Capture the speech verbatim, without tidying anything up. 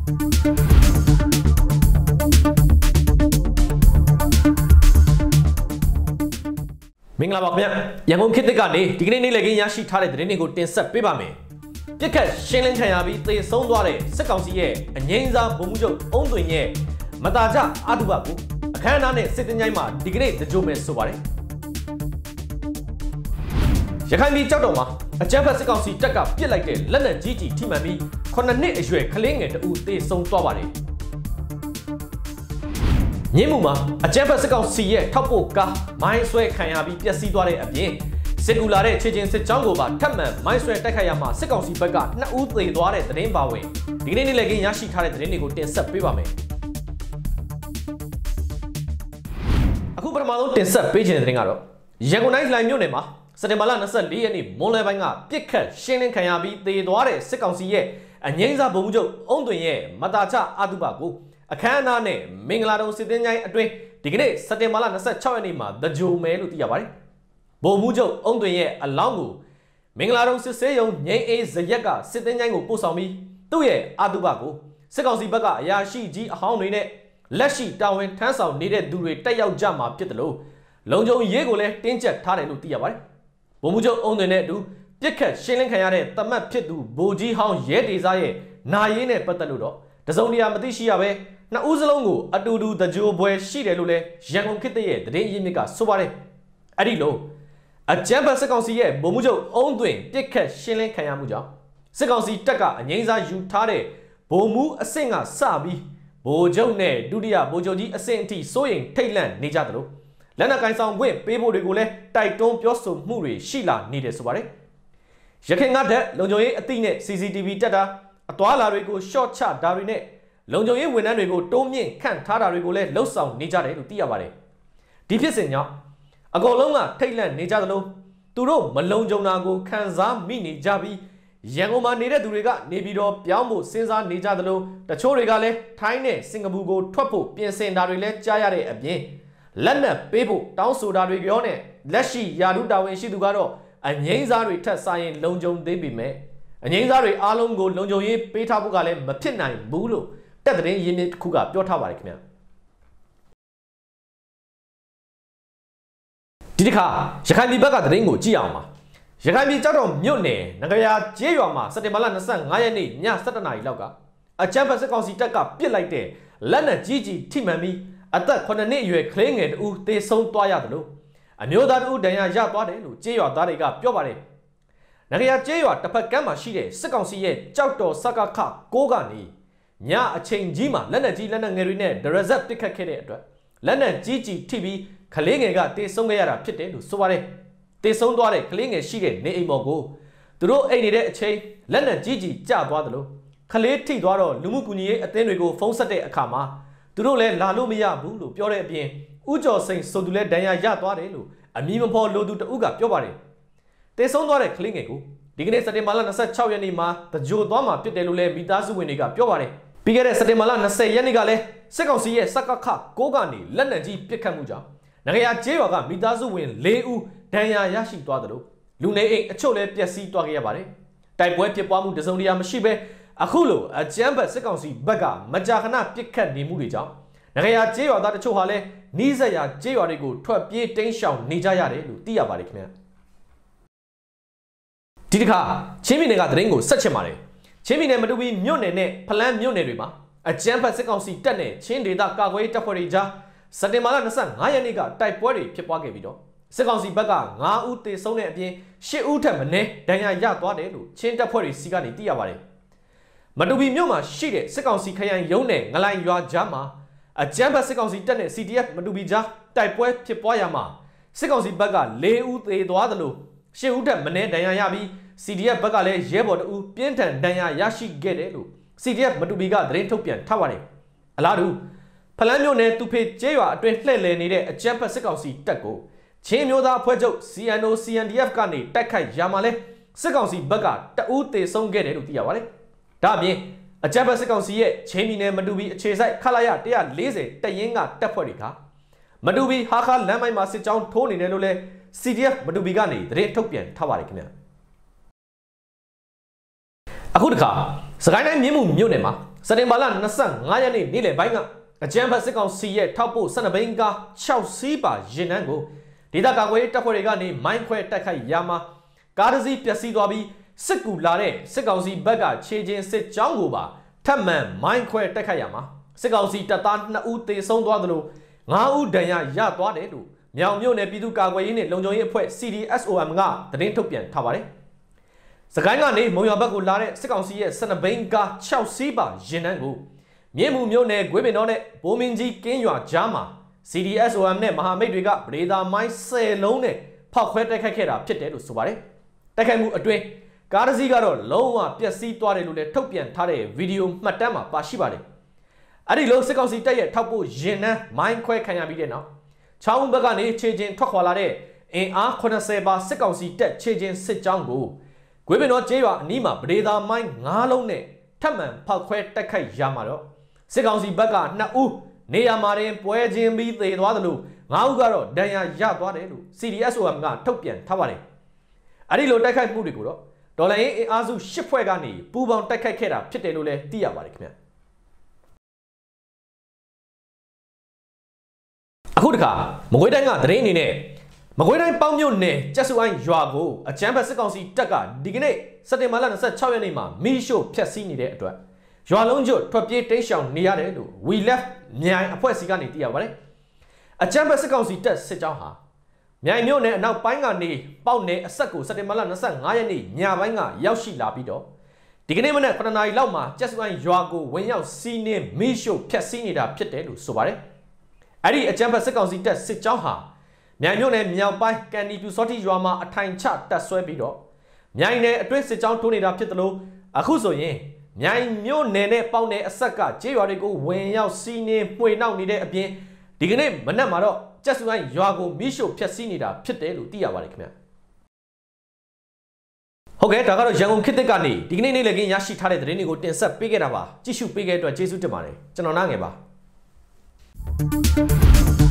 မင်္ဂလာပါခင်ဗျရန်ကုန်ခေတ်သစ်ကနေဒီကနေ့နေ့လည်ခင်းရရှိထားတဲ့သတင်းတွေကိုတင်ဆက်ပေးပါမယ်ပြစ်ခတ်ရှင်းလင်းခံရပြီးသေဆုံးသွားတဲ့စစ်ကောင်စီရဲ့အငြိမ်းစားဗိုလ်မှူးချုပ်အုံးသွင်ရဲ့မတာကြအတုပကိုအခမ်းအနားနဲ့စစ်တင်ကြိုင်းမှာဒီကနေ့တကြိုမဲ့ဆိုပါတယ်ရခိုင်ပြည်ကြောက်တော်မှာအကြမ်းဖက်စစ်ကောင်စီတပ်ကပစ်လိုက်တဲ့လက်နက်ကြီးကြီးထိမှန်ပြီးခုနှစ်နှစ်အရွယ်ကလေးငယ်တအူသေဆုံးသွားပါတယ်ညင်းမှုမှာအကြမ်းဖက်စစ်ကောင်စီရဲ့ထောက်ပို့ကားမိုင်းဆွဲခံရပြီးပျက်စီးသွားတဲ့အပြင်စစ်ကူလာတဲ့ခြေချင်းစစ်ကြောင်းကိုပါထပ်မံမိုင်းဆွဲတိုက်ခိုက်ရမှာစစ်ကောင်စီဘက်ကနှစ်ဦးသေသွားတဲ့သတင်းပါဝင်ဒီကနေ့နေ့လည်ခင်းရရှိထားတဲ့သတင်းတွေကိုတင်ဆက်ပေးပါမယ်အခုပထမဆုံးတင်ဆက်ပေးခြင်းတဲ့သတင်းကတော့ရန်ကုန်တိုင်းလှိုင်မြို့နယ်မှာစက်တင်ဘာလ၂၄ရက်နေ့မွန်းလွဲပိုင်းကပြစ်ခတ်ရှင်းလင်းခံရပြီးသေသွားတဲ့စစ်ကောင်စီရဲ့အငြိမ်းစားဗိုလ်မှူးချုပ်အုံးသွင်ရဲ့မတာချအတုပကိုအခမ်းအနားနဲ့မင်္ဂလာတုံစစ်တင်ကြိုင်းအတွင်းဒီကနေ့စက်တင်ဘာလ၂၆ရက်နေ့မှာတကြိုမဲလို့သိရပါတယ်ဗိုလ်မှူးချုပ်အုံးသွင်ရဲ့အလောင်းကိုမင်္ဂလာတုံစစ်ဆေးရုံငိမ့်အေးဇရက်ကစစ်တင်ကြိုင်းကိုပို့ဆောင်ပြီးသူ့ရဲ့အတုပကိုစစ်ကောင်စီဘက်ကအရာရှိကြီးအဟောင်းတွေနဲ့လက်ရှိတာဝန်ထမ်းဆောင်နေတဲ့သူတွေတက်ရောက်ကြမှာဖြစ်တယ်လို့လုံခြုံရေးကိုလည်းတင်းကျပ်ထားတယ်လို့သိရပါတယ်ဗိုလ်မှူးချုပ်အုံးသွင်နဲ့အတူပြစ်ခတ်ရှင်းလင်းခံရတဲ့တမတ်ဖြစ်သူဗိုလ်ကြီးဟောင်းရဲဒေစာရဲ့နာရေးနဲ့ပတ်သက်လို့တော့တစုံတရာမသိရှိရပဲနှစ်ဦးစလုံးကိုအတူတူတကြိုပွဲရှိတယ်လို့လည်းရန်ကုန်ခေတ်သစ်ရဲ့သတင်းရင်းမြစ်ကဆိုပါတယ်အဲ့ဒီလိုအကြမ်းဖက်စစ်ကောင်စီရဲ့ဗိုလ်မှူးချုပ်အုံးသွင်ပြစ်ခတ်ရှင်းလင်းခံရမှုကြောင့်စစ်ကောင်စီတပ်ကအငြိမ်းစားယူထားတဲ့ဗိုလ်မှူးအဆင့်ကစပြီးဗိုလ်ချုပ်နဲ့ဒုတိယဗိုလ်ချုပ်ကြီးအဆင့်အထိစိုးရိမ်ထိတ်လန့်နေကြသလိုလက်နက်ကင်ဆောင်ခွင့်ပေးဖို့တွေကိုလည်းတိုက်တွန်းပြောဆိုမှုတွေရှိလာနေတယ်ဆိုပါတယ်ရခိုင်ကတဲ့လုံခြုံရေးအသိနဲ့ C C T V တက်တာအသွာလာတွေကို short ချတာတွေနဲ့လုံခြုံရေးဝန်ထမ်းတွေကိုတိုးမြင့်ခန့်ထားတာတွေကိုလည်းလှုပ်ဆောင်နေကြတယ်လို့သိရပါတယ်ဒီဖြစ်စဉ်ကြောင့်အကုန်လုံးကထိတ်လန့်နေကြသလိုသူတို့မလုံခြုံတာကိုခံစားမိနေကြပြီးရန်ကုန်မှာနေတဲ့သူတွေကနေပြီးတော့ပြောင်းဖို့စဉ်းစားနေကြသလိုတချို့တွေကလည်းထိုင်းနဲ့စင်ကာပူကိုထွက်ဖို့ပြင်ဆင်တာတွေလည်းကြားရတဲ့အပြင်လက်နက်ပေးဖို့တောင်းဆိုတာတွေပြောနဲ့လက်ရှိယာဒုတာဝန်ရှိသူကတော့အငြိမ်းစားတွေထက်ဆိုင်ရင်လုံခြုံသေးပေမဲ့အငြိမ်းစားတွေအားလုံးကိုလုံခြုံရေးပေးထားဖို့ကလည်းမဖြစ်နိုင်ဘူးလို့တက်တဲ့ရင်းမြစ်တစ်ခုကပြောထားပါတယ်ခင်ဗျာဒီတစ်ခါရခိုင်ပြည်ဘက်ကသတင်းကိုကြည့်အောင်ပါရခိုင်ပြည်ကြောက်တော်မြို့နယ်နဂရာကျေးရွာမှာစက်တင်ဘာလ၂၅ရက်နေ့ည၁၁နာရီလောက်ကအကြမ်းဖက်စစ်ကောင်စီတပ်ကပစ်လိုက်တဲ့လက်နက်ကြီးကြီးထိမှန်ပြီးအသက်ခုနှစ်နှစ်အရွယ်ကလေးငယ်တဦးသေဆုံးသွားရတယ်လို့အမျိုးသားတဦးဒဏ်ရာရသွားတယ်လို့ကျေးရွာသားတွေကပြောပါတယ်နဂရာကျေးရွာတစ်ဖက်ကမ်းမှာရှိတဲ့စစ်ကောင်စီရဲ့ကြောက်တော်စကခကိုကနေညအချိန်ကြီးမှာလက်နက်ကြီးလက်နက်ငယ်တွေနဲ့ဒရဇက်ပစ်ခတ်ခဲ့တဲ့အတွက်လက်နက်ကြီးကြီးထိပြီးကလေးငယ်ကတေဆုံးခဲ့ရတာဖြစ်တယ်လို့ဆိုပါတယ်တေဆုံးသွားတဲ့ကလေးငယ်ရှိတဲ့နေအိမ်ပေါ်ကိုသူတို့အိမ်နေတဲ့အချိန်လက်နက်ကြီးကြီးကျသွားတယ်လို့ကလေးထိသွားတော့လူမှုကူညီရေးအသင်းတွေကိုဖုန်းဆက်တဲ့အခါမှာသူတို့လည်းလာလို့မရဘူးလို့ပြောတဲ့အပြင်ဦးကျော်စိန်ဆိုသူလည်းဒဏ်ရာရသွားတယ်လို့အမည်မဖော်လို့သူတဦးကပြောပါတယ်တေဆုံးသွားတဲ့ကလေးငယ်ကိုဒီကနေ့စက်တင်ဘာလ၂၆ရက်နေ့မှာတကြိုသွားမှာဖြစ်တယ်လို့လည်းမိသားစုဝင်တွေကပြောပါတယ်ပြီးခဲ့တဲ့စက်တင်ဘာလ၂၀ရက်နေ့ကလည်းစစ်ကောင်စီရဲ့စကခကိုကနေလက်နက်ကြီးပစ်ခတ်မှုကြောင့်နဂရာကျေးရွာကမိသားစုဝင်၄ဦးဒဏ်ရာရရှိသွားတယ်လို့လူနေအိမ်အချို့လည်းပျက်စီးသွားခဲ့ရပါတယ်တိုက်ပွဲဖြစ်ပွားမှုတစုံတရာမရှိဘဲအခုလိုအကြမ်းဖက်စစ်ကောင်စီဘက်ကမကြာခဏပစ်ခတ်နေမှုတွေကြောင့်နဂရာကျေးရွာသားတချို့ဟာလည်းနီးစပ်ရာကျေးရွာတွေကိုထွက်ပြေးတိမ်းရှောင်နေကြရတယ်လို့သိရပါတယ်ခင်ဗျာဒီတစ်ခါချင်းပြည်နယ်ကသတင်းကိုဆက်ချင်ပါတယ်ချင်းပြည်နယ်မတူပီမြို့နယ်နဲ့ဖလန်းမြို့နယ်တွေမှာအကြမ်းဖက်စစ်ကောင်စီတပ်နဲ့ချင်းဒေသကာကွယ်တပ်ဖွဲ့တွေကြားစက်တင်ဘာလ၂၅ရက်နေ့ကတိုက်ပွဲတွေဖြစ်ပွားခဲ့ပြီးတော့စစ်ကောင်စီဘက်က၅ဦးသေဆုံးတဲ့အပြင်၈ဦးထက်မနည်းဒဏ်ရာရသွားတယ်လို့ချင်းတပ်ဖွဲ့တွေစီကနေသိရပါတယ်မတူပီမြို့မှာရှိတဲ့စစ်ကောင်စီခရိုင်ရုံးနဲ့ငလိုင်ရွာကြားမှာအကြမ်းဖက်စစ်ကောင်စီတပ်နဲ့ C D F မတူပီကြားတိုက်ပွဲဖြစ်ပွားရမှာစစ်ကောင်စီဘက်က၄ဦးသေသွားတယ်လို့၈ဦးထက်မနည်းဒဏ်ရာရပြီး C D F ဘက်ကလည်းရဲဘော်တဦးပြင်းထန်ဒဏ်ရာရရှိခဲ့တယ်လို့ C D F မတူပီကသတင်းထုတ်ပြန်ထားပါတယ်အလားတူဖလန်းမြို့နယ်သူဖေကျေးရွာအတွင်းလှည့်လည်နေတဲ့အကြမ်းဖက်စစ်ကောင်စီတပ်ကိုချင်းမျိုးသားအဖွဲ့ချုပ် C N O C N D F ကနေတိုက်ခိုက်ရမှာလဲစစ်ကောင်စီဘက်ကတအူးသေဆုံးခဲ့တယ်လို့သိရပါတယ်ဒါအပြင်အကြမ်းဖက်စစ်ကောင်စီရဲ့ချင်းပြည်နယ်မတူပီအခြေစိုက်ခလာရ၁၄၀တရင်ကတပ်ဖွဲ့တွေကမတူပီဟာခါလမ်းမိုင်းမှာစစ်ကြောင်းထိုးနေတယ်လို့လဲ C D F မတူပီကနေသတင်းထုတ်ပြန်ထားပါတယ်ခင်ဗျာအခုတခါစကိုင်းတိုင်းမြင်းမှုမြို့နယ်မှာစတင်ဘာလ၂၅ရက်နေ့နေ့လယ်ပိုင်းကအကြမ်းဖက်စစ်ကောင်စီရဲ့ထောက်ပို့ဆန္ဒဘိန်းကား၆စီးပါရင်နှန်းကိုဒေသကာကွယ်တပ်ဖွဲ့တွေကနေမိုင်းခွဲတိုက်ခိုက်ရာမှာကားတစ်စီးပျက်စီးသွားပြီးစစ်ကူလာတဲ့စစ်ကောင်စီဘက်ကခြေချင်းစစ်ကြောင်းကိုပါထပ်မံမိုင်းခွဲတိုက်ခိုက်ရမှာစစ်ကောင်စီတပ်သား၂ဦးသေဆုံးသွားသလို၅ဦးဒဏ်ရာရသွားတယ်လို့မြောင်မြို့နယ်ပြည်သူ့ကာကွယ်ရေးနဲ့လုံခြုံရေးအဖွဲ့ C D S O M ကသတင်းထုတ်ပြန်ထားပါတယ်။စကိုင်းကနေမုံရွာဘက်ကိုလာတဲ့စစ်ကောင်စီရဲ့စနဘိန်းကား၆စီးပါရင်နှန်းကိုမြင်းမှုမြို့နယ်ဂွေးပင်တော်နဲ့ဘိုးမင်းကြီးကင်းရွာကြားမှာ C D S O M နဲ့မဟာမိတ်တွေကပဒေသာမိုင်း၁၀လုံးနဲ့ဖောက်ခွဲတိုက်ခိုက်ခဲ့တာဖြစ်တယ်လို့ဆိုပါတယ်။တိုက်ခိုက်မှုအတွင်းကားတစ်စီးကတော့လုံးဝပျက်စီးသွားတယ်လို့လည်းထုတ်ပြန်ထားတဲ့ဗီဒီယိုမှတ်တမ်းမှာပါရှိပါတယ်။အဲ့ဒီလိုစစ်ကောင်စီတပ်ရဲ့ထောက်ပို့ရင်နှန်းမိုင်းခွဲခံရပြီးတဲ့နောက်ချောင်းဘက်ကနေခြေချင်းထွက်ခွာလာတဲ့အင်အား၇၀ပါစစ်ကောင်စီတပ်ခြေချင်းစစ်ကြောင်းကိုဂွေးပင်တော်ကျေးရွာအနီးမှာပဒေသာမိုင်း၅လုံးနဲ့ထပ်မံဖောက်ခွဲတိုက်ခိုက်ရမှာတော့စစ်ကောင်စီဘက်က၂ဦးနေရာမှာတင်ပွဲချင်းပြီးသေသွားသလို၅ဦးကတော့ဒဏ်ရာရသွားတယ်လို့ C D S O M ကထုတ်ပြန်ထားပါတယ်။အဲ့ဒီလိုတိုက်ခိုက်မှုတွေကိုတော့ဒေါ်လာအင်အားစု၈ဖွဲ့ကနေပူးပေါင်းတိုက်ခိုက်ခဲ့တာဖြစ်တယ်လို့လည်းသိရပါတယ်ခင်ဗျာအခုတခါမကွေးတိုင်းကသတင်းအနေနဲ့မကွေးတိုင်းပေါင်းမြို့နယ်ကျက်စုအိုင်းရွာကိုအကြမ်းဖက်စစ်ကောင်စီတပ်ကဒီကနေ့စက်တင်ဘာလ၂၆ရက်နေ့မှာမီးရှို့ဖျက်ဆီးနေတဲ့အတွက်ရွာလုံးကျွတ်ထွက်ပြေးတိမ်းရှောင်နေရတယ်လို့ We Left မြိုင်အဖွဲ့အစည်းကနေသိရပါတယ်အကြမ်းဖက်စစ်ကောင်စီတပ်စစ်ကြောင်းဟာမြိုင်မြို့နယ်အနောက်ပိုင်းကနေပေါက်နယ်အဆက်ကိုစက်တင်ဘာလ၂၅ရက်နေ့ညပိုင်းကရောက်ရှိလာပြီးတော့ဒီကနေ့မနက်၇နာရီလောက်မှာကျက်စုအိုင်းရွာကိုဝင်ရောက်စီးနင်းမီးရှို့ဖျက်ဆီးနေတာဖြစ်တယ်လို့ဆိုပါတယ်အဲ့ဒီအကြမ်းဖက်စစ်ကောင်စီတပ်စစ်ကြောင်းဟာမြိုင်မြို့နယ်မြောက်ပိုင်းကန်ဒီပြူစောတိရွာမှာအထိုင်ချတပ်ဆွဲပြီးတော့မြိုင်နယ်အတွင်းစစ်ကြောင်းထိုးနေတာဖြစ်တယ်လို့အခုဆိုရင်မြိုင်မြို့နယ်နဲ့ပေါက်နယ်အဆက်ကကျေးရွာတွေကိုဝင်ရောက်စီးနင်းမှွေနှောက်နေတဲ့အပြင်ဒီကနေ့မနက်မှာတော့ကျက်စုအိုင်းရွာကိုမီးရှို့ဖျက်ဆီးနေတာဖြစ်တယ်လို့သိရပါတယ်ခင်ဗျာဟုတ်ကဲ့ဒါကတော့ရန်ကုန်ခေတ်သစ်ကနေဒီကနေ့နေ့လည်ခင်းရရှိထားတဲ့သတင်းတွေကိုတင်ဆက်ပေးခဲ့တာပါကြည့်ရှုပေးခဲ့တဲ့အတွက်ကျေးဇူးတင်ပါတယ်ကျွန်တော်နားငယ်ပါ